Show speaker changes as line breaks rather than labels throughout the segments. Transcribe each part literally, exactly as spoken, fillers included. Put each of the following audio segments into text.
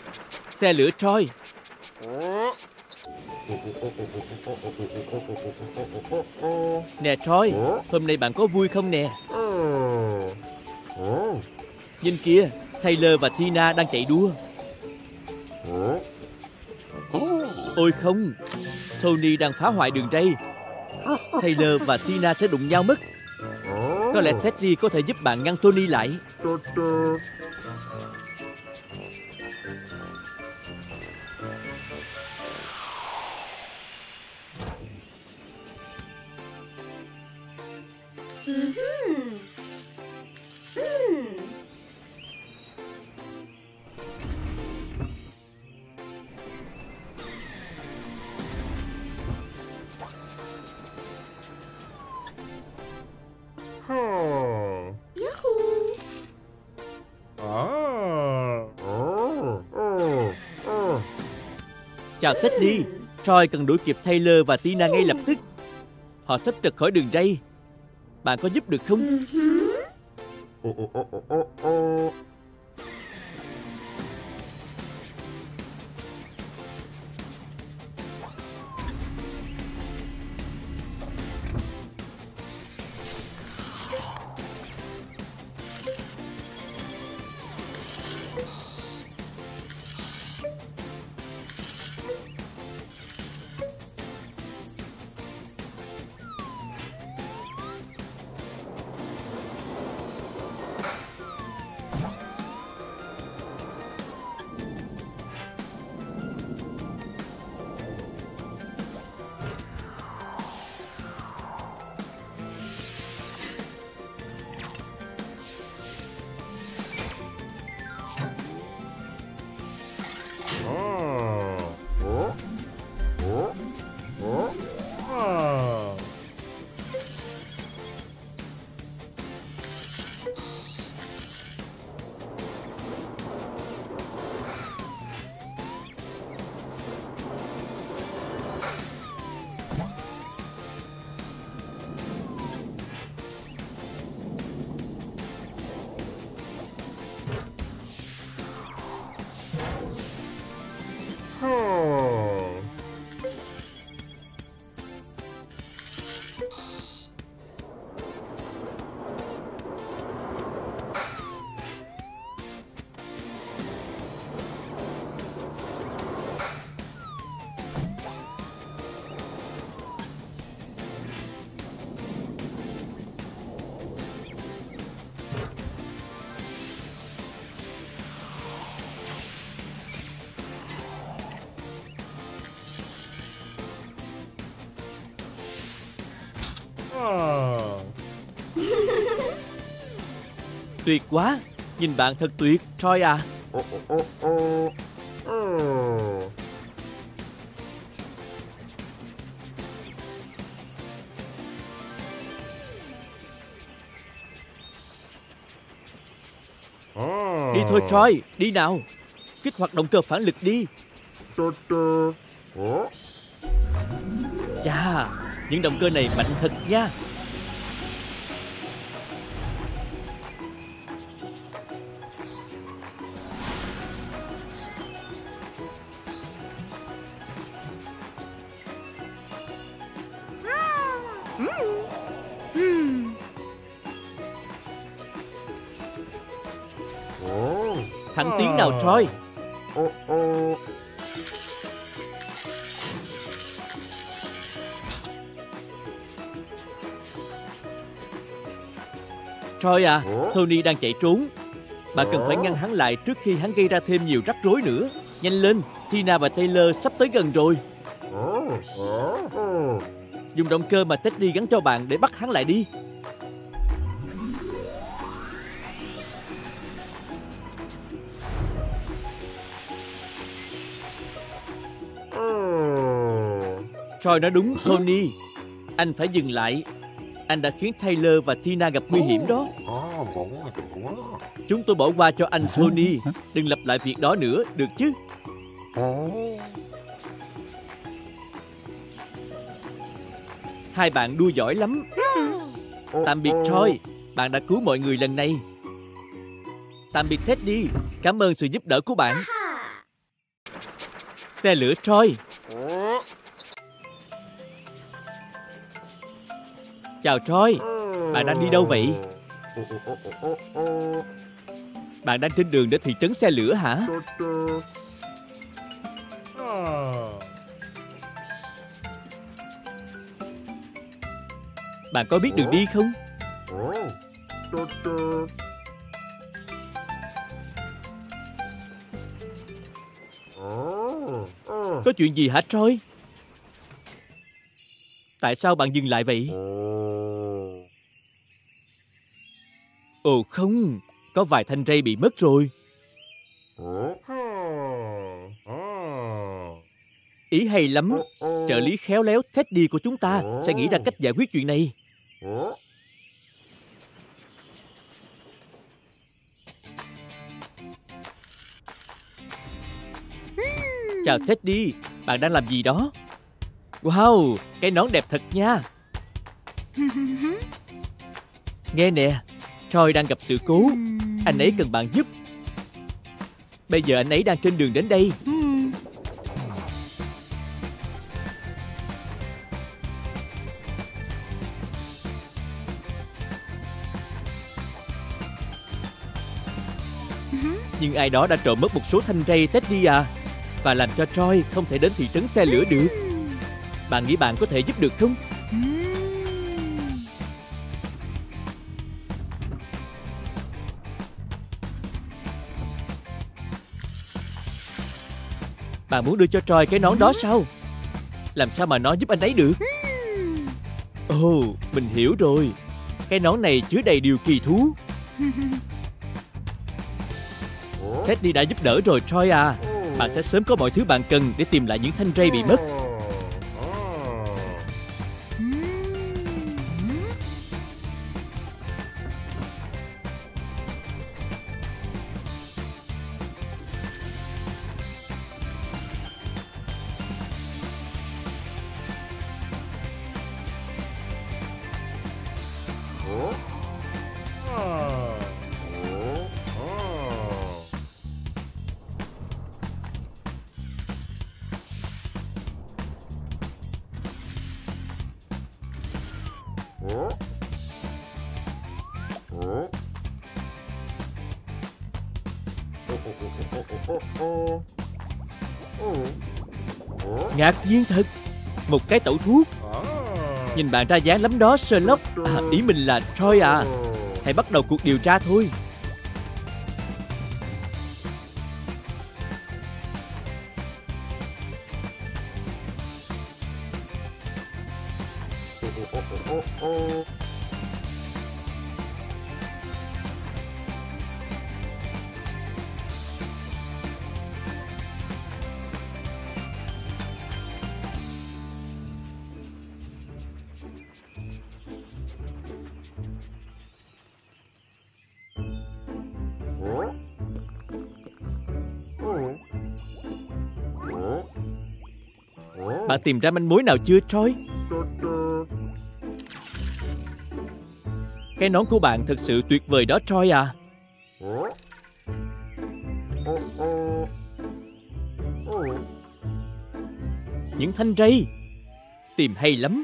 Xe lửa Troy. Nè Troy, hôm nay bạn có vui không nè? Nhìn kìa, Taylor và Tina đang chạy đua. Ôi không, Tony đang phá hoại đường ray. Taylor và Tina sẽ đụng nhau mất. Có lẽ Teddy có thể giúp bạn ngăn Tony lại. Chào Teddy. Troy cần đuổi kịp Taylor và Tina ngay lập tức. Họ sắp trật khỏi đường ray. Bạn có giúp được không? Tuyệt quá. Nhìn bạn thật tuyệt, Troy à. Đi thôi Troy, đi nào. Kích hoạt động cơ phản lực đi. Chà, những động cơ này mạnh thật nha. Thẳng tiến nào Troy. Troy à, Tony đang chạy trốn. Bạn cần phải ngăn hắn lại trước khi hắn gây ra thêm nhiều rắc rối nữa. Nhanh lên, Tina và Taylor sắp tới gần rồi. Dùng động cơ mà Teddy gắn cho bạn để bắt hắn lại đi. Troy nói đúng, Tony. Anh phải dừng lại. Anh đã khiến Taylor và Tina gặp nguy hiểm đó. Chúng tôi bỏ qua cho anh, Tony. Đừng lặp lại việc đó nữa, được chứ? Hai bạn đua giỏi lắm. Tạm biệt Troy, bạn đã cứu mọi người lần này. Tạm biệt Teddy, cảm ơn sự giúp đỡ của bạn. Xe lửa Troy. Chào Troy. Bạn đang đi đâu vậy? Bạn đang trên đường đến thị trấn xe lửa hả? Bạn có biết đường đi không? Có chuyện gì hả Troy? Tại sao bạn dừng lại vậy? Ồ không, có vài thanh ray bị mất rồi. Ý hay lắm. Trợ lý khéo léo Teddy của chúng ta sẽ nghĩ ra cách giải quyết chuyện này. Chào Teddy, bạn đang làm gì đó? Wow, cái nón đẹp thật nha. Nghe nè, Troy đang gặp sự cố. Anh ấy cần bạn giúp. Bây giờ anh ấy đang trên đường đến đây. Nhưng ai đó đã trộm mất một số thanh ray Teddy à, và làm cho Troy không thể đến thị trấn xe lửa được. Bạn nghĩ bạn có thể giúp được không? Bạn muốn đưa cho Troy cái nón đó sao? Làm sao mà nó giúp anh ấy được? Ồ, oh, mình hiểu rồi. Cái nón này chứa đầy điều kỳ thú. Teddy đã giúp đỡ rồi Troy à. Bạn sẽ sớm có mọi thứ bạn cần để tìm lại những thanh ray bị mất. Ngạc nhiên thật. Một cái tẩu thuốc. Nhìn bạn ra dáng lắm đó Sherlock. À, ý mình là Troy à. Hãy bắt đầu cuộc điều tra thôi. Bạn tìm ra manh mối nào chưa Troy? Cái nón của bạn thật sự tuyệt vời đó Troy à. Những thanh ray. Tìm hay lắm.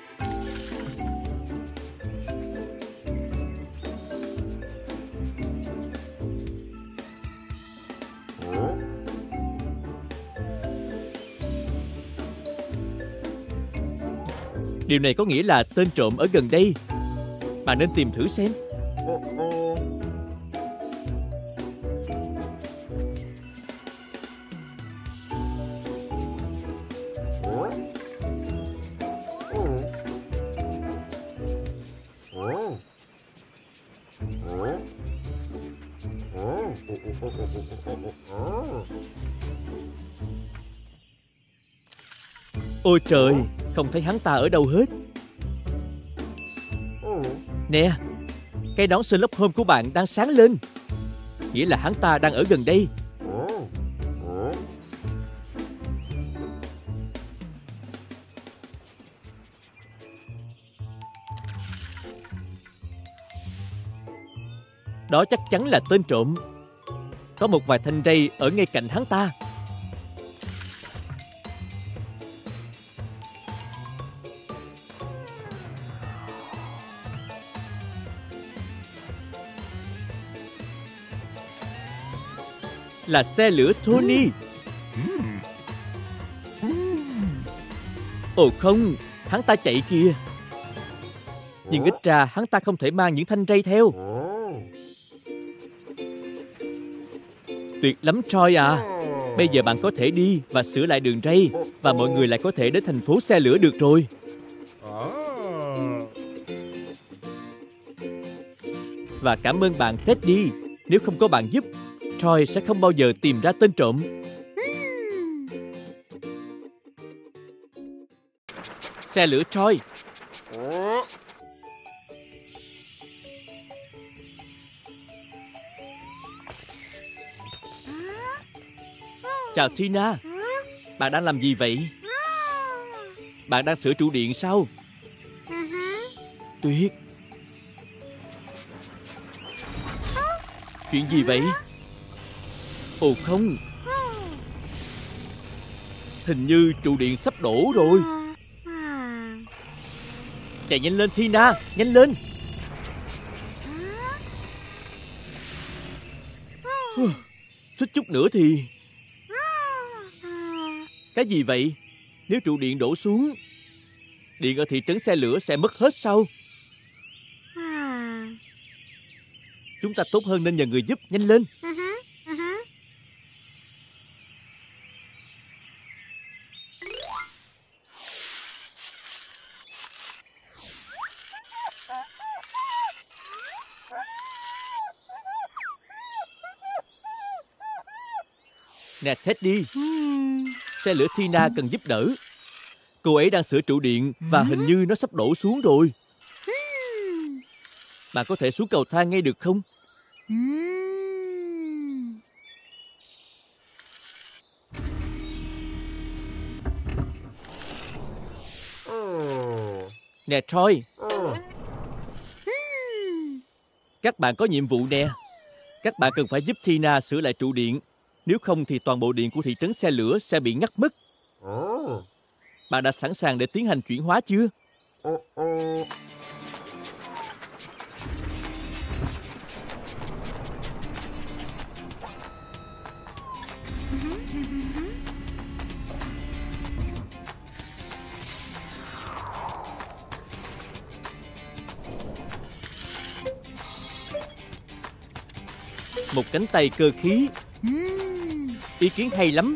Điều này có nghĩa là tên trộm ở gần đây. Bạn nên tìm thử xem. Ôi trời, không thấy hắn ta ở đâu hết. Nè, cái nón Sherlock Holmes của bạn đang sáng lên. Nghĩa là hắn ta đang ở gần đây. Đó chắc chắn là tên trộm. Có một vài thanh ray ở ngay cạnh hắn ta. Là xe lửa Tony. Ồ không, hắn ta chạy kìa. Nhưng ít ra hắn ta không thể mang những thanh rây theo. Tuyệt lắm Troy à. Bây giờ bạn có thể đi và sửa lại đường ray, và mọi người lại có thể đến thành phố xe lửa được rồi. Và cảm ơn bạn Teddy. Nếu không có bạn giúp, Troy sẽ không bao giờ tìm ra tên trộm. Xe lửa Troy. Chào Tina. Bạn đang làm gì vậy? Bạn đang sửa trụ điện sao? Tuyệt. Chuyện gì vậy? Ồ không, hình như trụ điện sắp đổ rồi. Chạy nhanh lên Tina, nhanh lên. Suýt chút nữa thì... Cái gì vậy? Nếu trụ điện đổ xuống, điện ở thị trấn xe lửa sẽ mất hết sao? Chúng ta tốt hơn nên nhờ người giúp, nhanh lên. Nè Teddy, xe lửa Tina cần giúp đỡ. Cô ấy đang sửa trụ điện và hình như nó sắp đổ xuống rồi. Bạn có thể xuống cầu thang ngay được không? Nè Troy, các bạn có nhiệm vụ nè. Các bạn cần phải giúp Tina sửa lại trụ điện. Nếu không thì toàn bộ điện của thị trấn xe lửa sẽ bị ngắt mất. Bạn đã sẵn sàng để tiến hành chuyển hóa chưa? Một cánh tay cơ khí. Ý kiến hay lắm.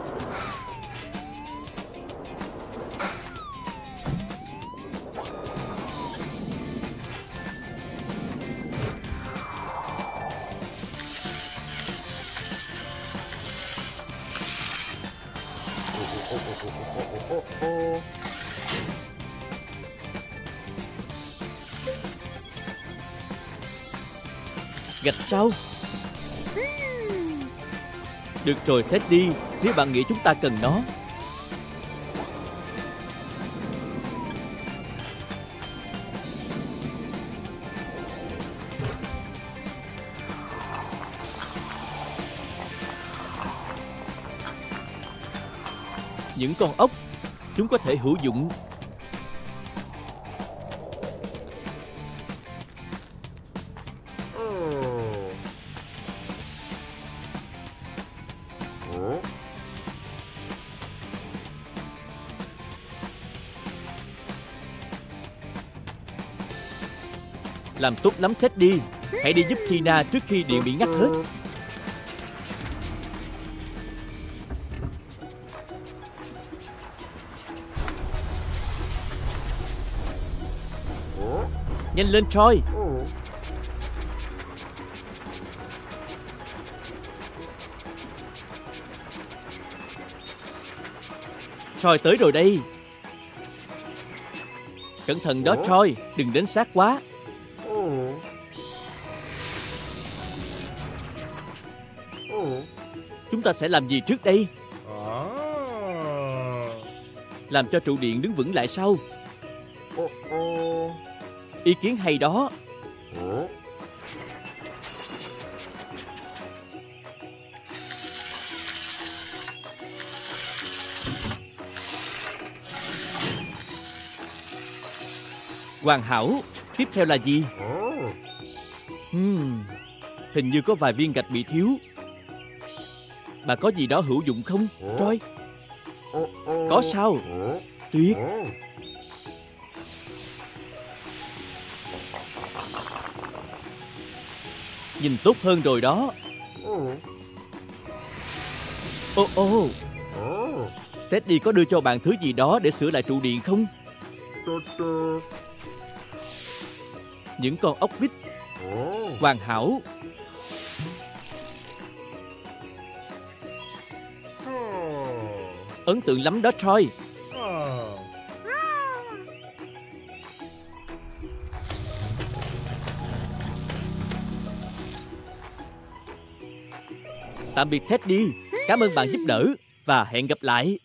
Gạch sao? Được rồi Teddy, nếu bạn nghĩ chúng ta cần nó. Những con ốc, chúng có thể hữu dụng. Làm tốt lắm Teddy. Hãy đi giúp Tina trước khi điện bị ngắt hết. Nhanh lên Troy. Troy tới rồi đây. Cẩn thận đó Troy, đừng đến sát quá. Chúng ta sẽ làm gì trước đây? Làm cho trụ điện đứng vững lại sau. Ý kiến hay đó. Hoàn hảo. Tiếp theo là gì? Hmm, hình như có vài viên gạch bị thiếu. Bạn có gì đó hữu dụng không, Troy? Có sao? Tuyệt. Nhìn tốt hơn rồi đó. Ô ô, Teddy có đưa cho bạn thứ gì đó để sửa lại trụ điện không? Những con ốc vít hoàn hảo. Ấn tượng lắm đó, Troy. Tạm biệt Teddy. Cảm ơn bạn giúp đỡ và hẹn gặp lại.